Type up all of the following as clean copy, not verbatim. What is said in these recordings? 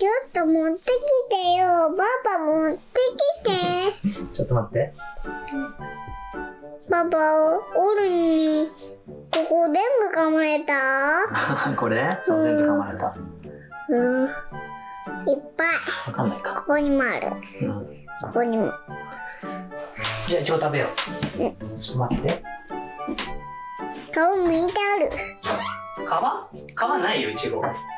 ちょっと持ってきてよ。パパ持ってきて。 ちょっと待って。 パパ、オルに、ここ全部噛まれた。 これそう、全部噛まれた。 うん。いっぱい。 わかんないか。 ここにもある。 うん。 ここにも。 じゃあ、いちご食べよう。ちょっと待って。 皮剥いてある。 皮ないよ、いちご。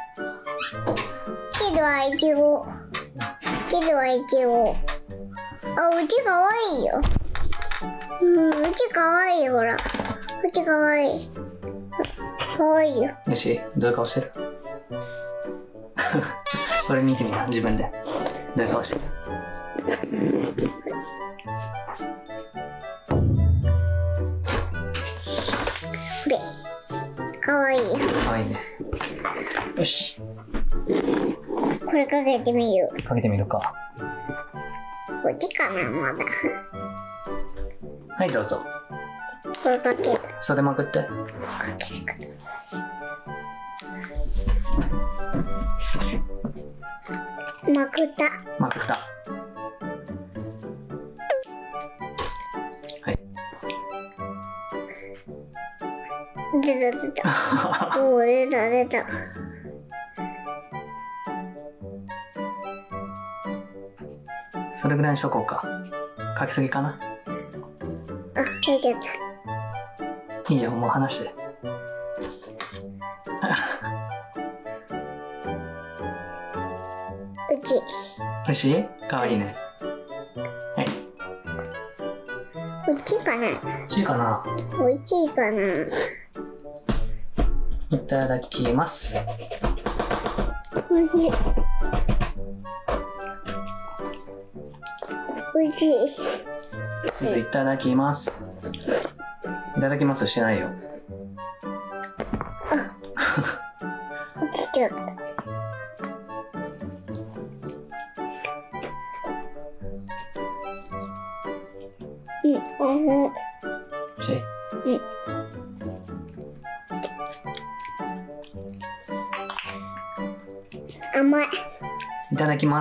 けどはイチゴ。けどはイチゴ。あ、うちかわいいよ。うちかわいい、ほら。うちかわいい。かわいいよ。 よし、どういう顔してる？これ見てみな、自分で。どういう顔してる？ これ。かわいいよ。 かわいいね。よし。 これかけてみる。 かけてみるか。 こっちかな、まだ。 はい、どうぞ。 これかける。 袖まくって。 かけるかな。まくった。 まくった。はい。 出た出た。おお、出た出た。 それぐらいにしとこうか。かけすぎかな。 あ、出ちゃった。 いいよ、もう離して。 うち。 おいしい？かわいいね。はい。 うちかな。 おいしいかな？ おいしいかな。 いただきます。 おいしい。おいしい。 まずいただきます。いただきますしてないよ。 落ちちゃった。うん、 おいしい？ うん。甘い。 いただきます。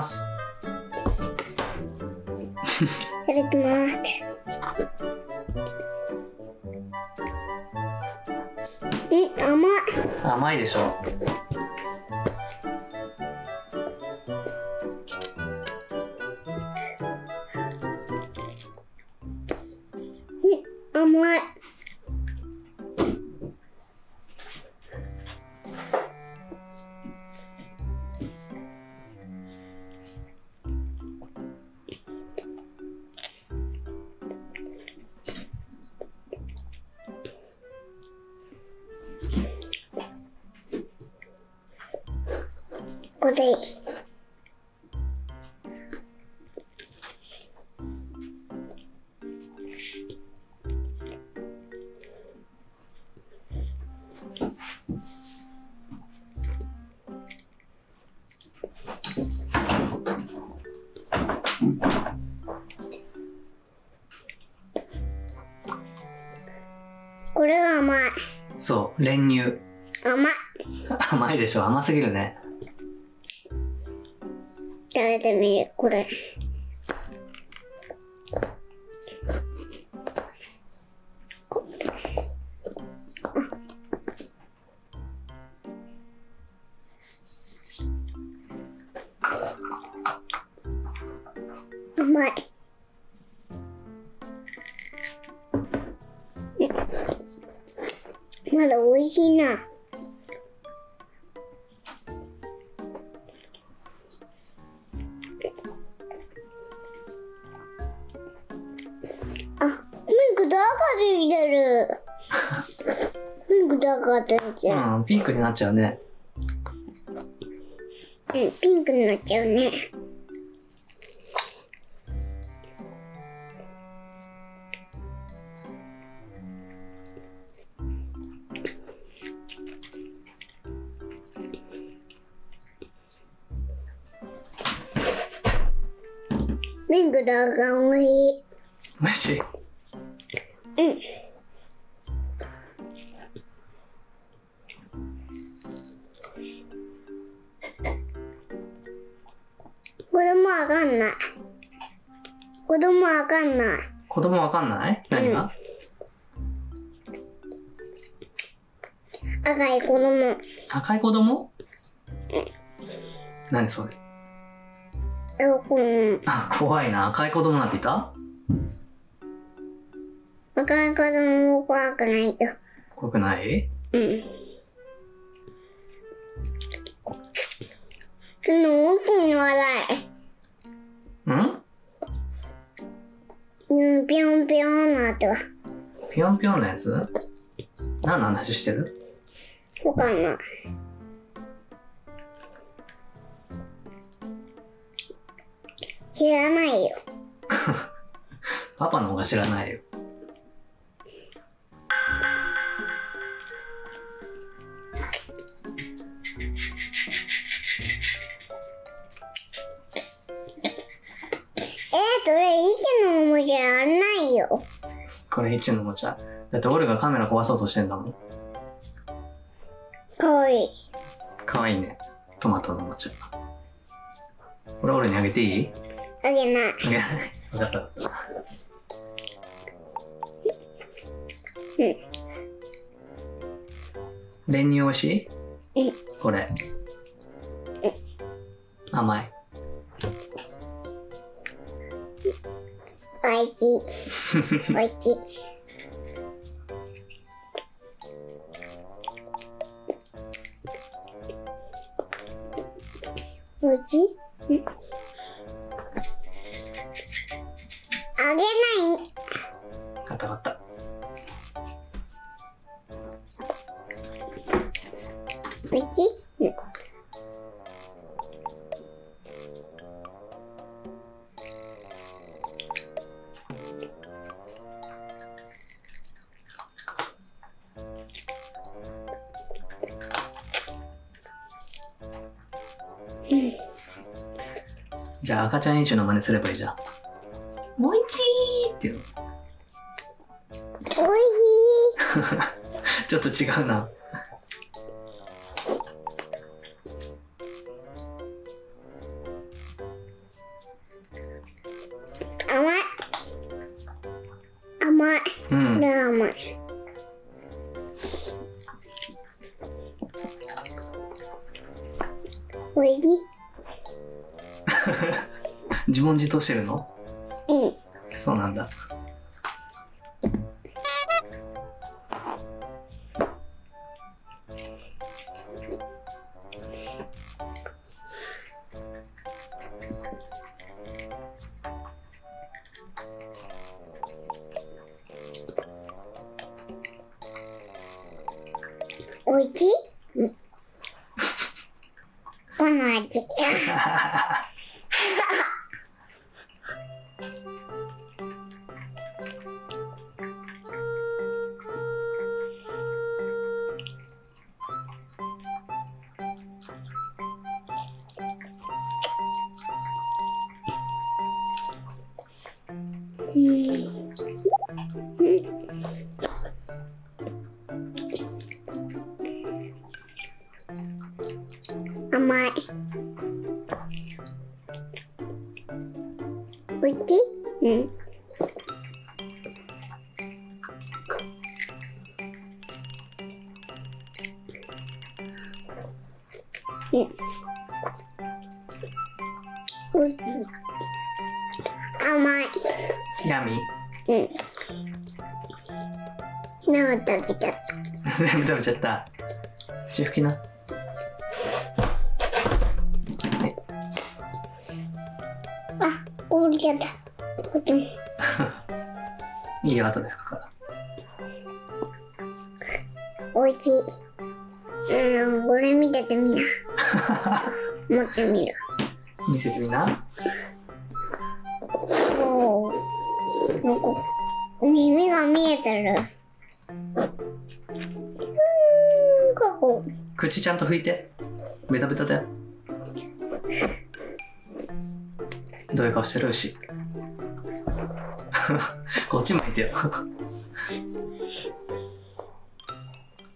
いただきます。甘い。 甘いでしょ。 甘い。これいい。これが甘い。 そう、練乳。 甘い。 甘いでしょ。甘すぎるね。 食べてみる、これ。甘い。まだ美味しいな。あ、ピンクと赤ついてる。ピンクと赤ついてる。 うん、ピンクになっちゃうね。 うん、ピンクになっちゃうね。ピンクと赤おいしい。 おいしい。 うん。 子供わかんない。子供わかんない。 子供わかんない？何が？ 赤い子供。 赤い子供？何それ？あ、怖いな。赤い子供なんていた？ 赤い子供も怖くないよ。 怖くない？ うん。奥に笑い。ぴょんぴょんなっては。 ぴょんぴょんのやつ？何の話してる？ わかんない。知らないよ。 パパの方が知らないよ。 それイチのおもちゃやんないよ。 これイチのおもちゃ。だってオルがカメラ壊そうとしてんだもん。 かわいい。 かわいいね。トマトのおもちゃ。これオルにあげていい？ あげない。 あげない。分かった。練乳美味しい？これ。甘い。 おいしい。おいしい。おいしい？あげない。 かったかった。 おいしい？ じゃあ赤ちゃんイチの真似すればいいじゃん。おいしいっていうの。 おいしい。 ちょっと違うな。 甘い。甘い。これは甘い。おいしい？ 自問自答してるの？そうなんだ。 おいしい？この味。甘い。おいしい？甘い。 ヤミ？ 全部食べちゃった。 全部食べちゃった。口拭きな。 こぼれちゃった。 いいよ、後で拭くから。 おいしい。これ見ててみな。持ってみる。 見せてみな。 耳が見えてる。ここ。 口ちゃんと拭いて。ベタベタだよ。どういう顔してるし。こっち向いてよ。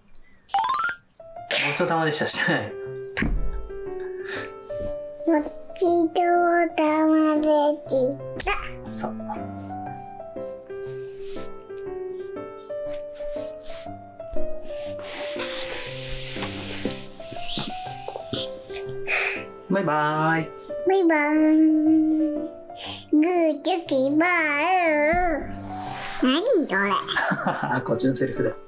ごちそうさまでした。してない。 ごち一度黙れてた。 そう。バイバーイ。 バイバーイ。グーチョキバー。何これ。 こっちのセリフだよ。